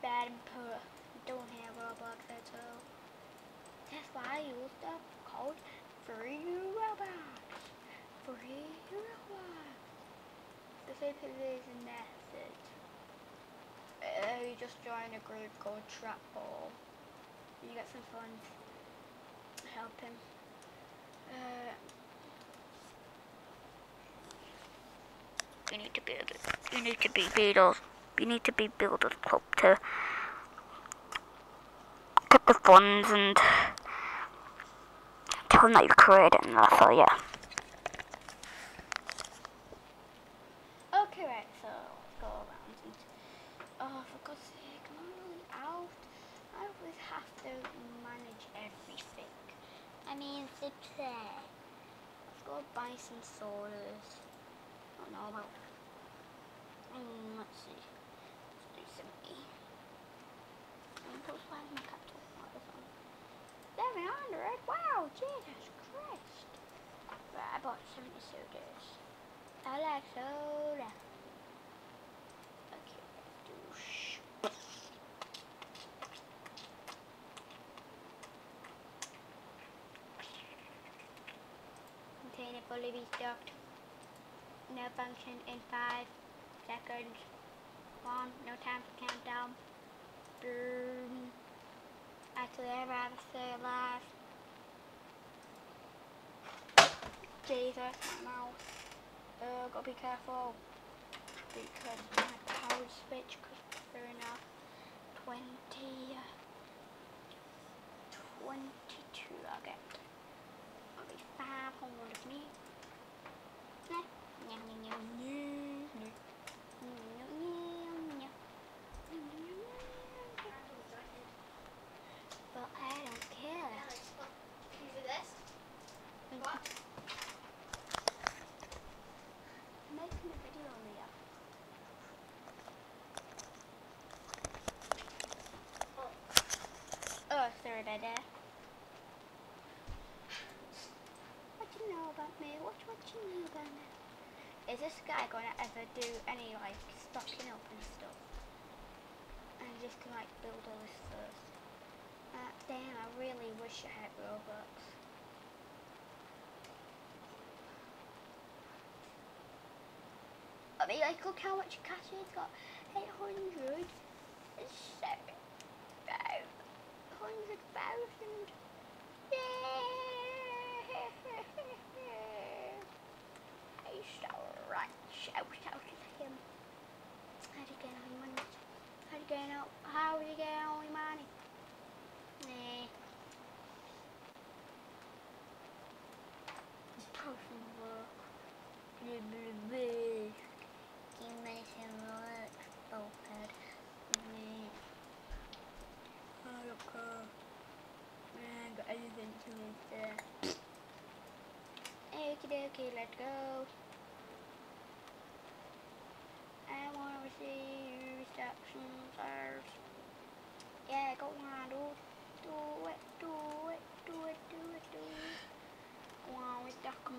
bad and poor. Don't have Roblox at all. That's why I use the code free Roblox. Free Roblox. The simple reason message. You just join a group called Trapball. You get some funds. Help him. You need to build it. You need to be builders. You need to be builders club to get the funds and tell them that you created it and that's all, yeah. Okay, right, so let's go around and oh, for God's sake, I'm running out. I always have to manage everything. I mean, let's go buy some sodas. I don't know about. Let's see. Let's do 70. Why is my capital microphone? 700? Wow, Jesus Christ. Right, I bought 70 sodas. I like soda. Okay, let's do container fully restocked. No function in 5 seconds. 1, no time for countdown. Boom. Actually, I'd rather stay alive. Jesus, my mouse. Gotta be careful. Because my power switch could burn off 22 I'll get. I'll be 500 of me. But I don't care. You do this? What? I'm making a video, Leah. Oh, sorry about that. What do you know about me? What you know about me? Is this guy gonna ever do any like stocking up and stuff? And just to like build all this first. Damn, I really wish I had Robux. I mean, like, look how much cash he's got. 800. It's 700,000. Yeah. He's so right. Shout out to him. How'd you get all your money? How do you get all your money? Nah. Person work. You make him work, stupid. I don't care. Man, got anything to eat there. Okie dokie, let's go. I wanna receive receptions first. Yeah, go on, dude. Do it. Go on, we stuck him.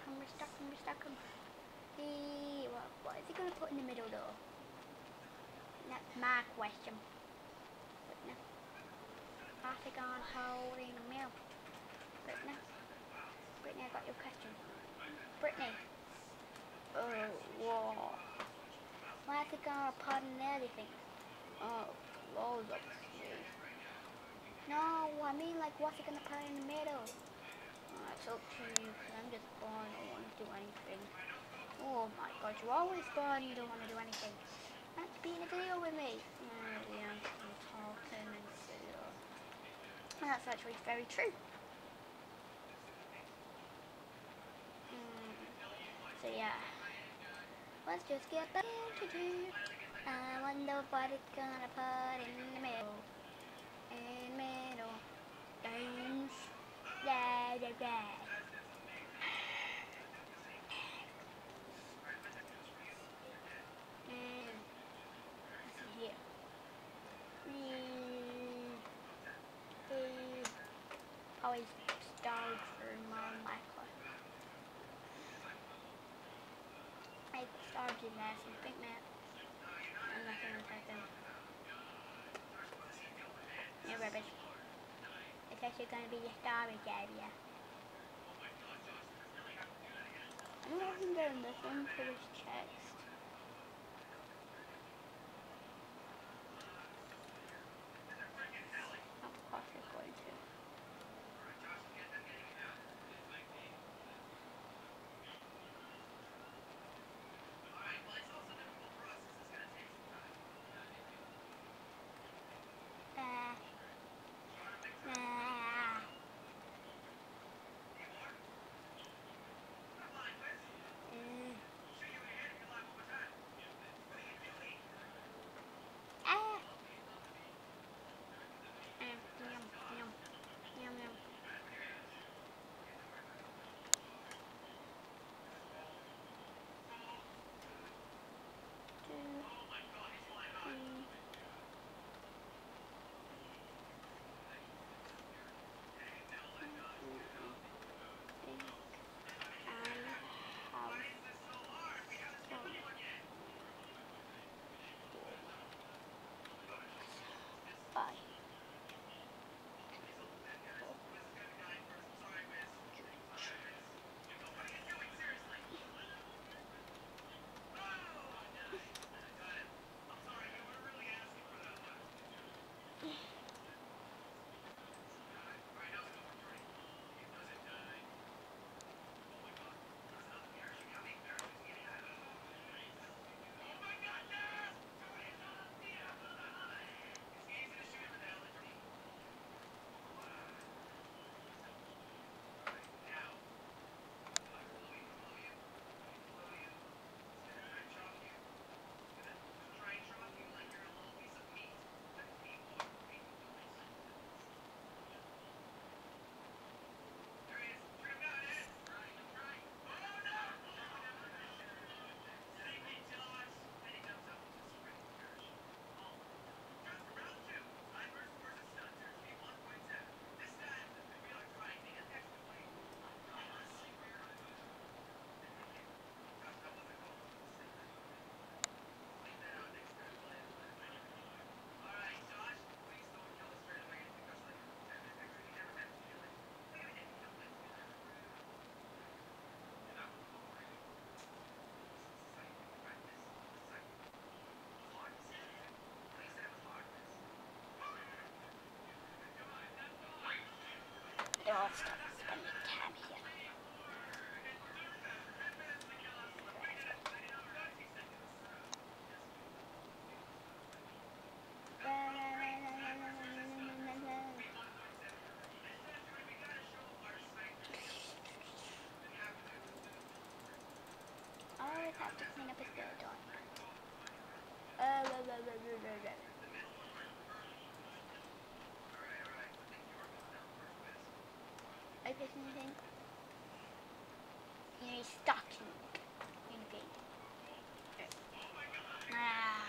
Hey, what is he gonna put in the middle though? That's my question. Brittany. What's he gonna hold in the middle? Brittany, I got your question. Brittany. Oh, whoa. Why is he gonna put in everything? Oh, loads of shit. No, I mean like what's he gonna put in the middle? It's up to you, because I'm just born, I don't want to do anything. Oh my god, you're always born, you don't want to do anything. Let's be in a video with me. Yeah, I'm talking and stuff. And that's actually very true. So yeah, let's just get back into it. I wonder what it's gonna put in the middle. Dance. Da. Here. Always start for my Minecraft. I started that, so think that I'm not gonna type in. Yeah, rubbish. It's actually going to be a storage area. I'm not even doing this one for this chest. Of course it's going to. Ah. Ah. Yum, yum, yum, yum. Two, three. Bye. They're all stop spending time here. I always have to clean up his building. Are you pressing anything? You need stocking. Okay. Ah.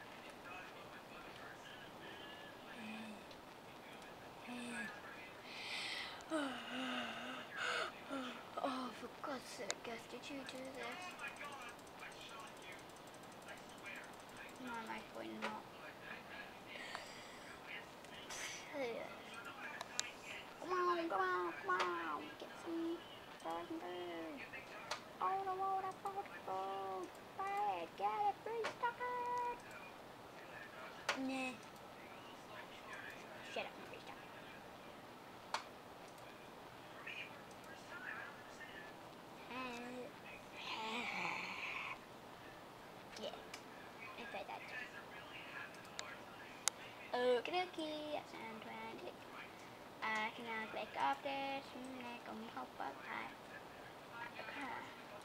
Oh, for God's sake, Gus, did you do this? No, I'm actually not. Come on, come on, come on. Get some frozen food. Oh, the water, frozen food. Buy it, get it, restock it. Nah. Shut up, and restock. Yeah, I said that. Okie dokie, that's sound 20. I can now click off this and make them pop up high. Okay.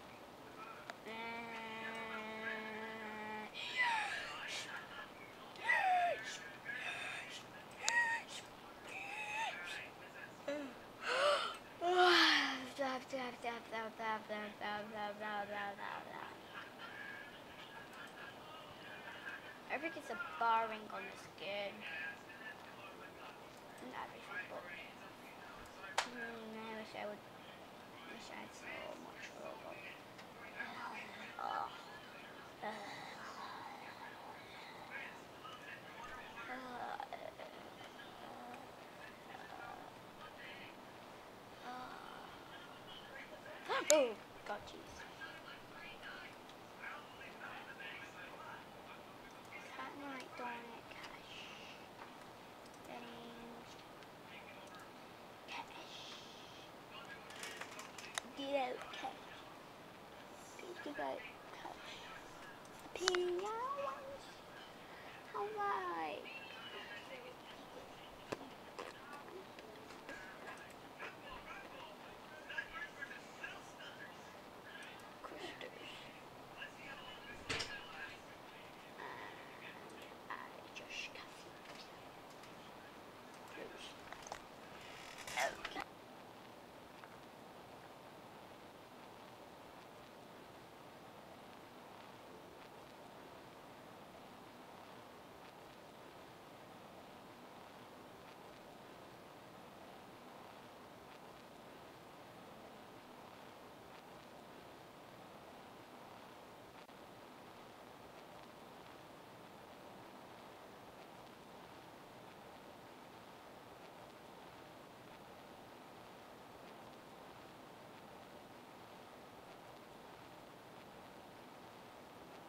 I think it's a barring on the skin. Not really, but I wish I would. Wish I had so much robot. Oh, God, jeez. Can't write down it. Cash. Settings. Cash. Get out. Cash. Get out. Cash. Opinions. Alright.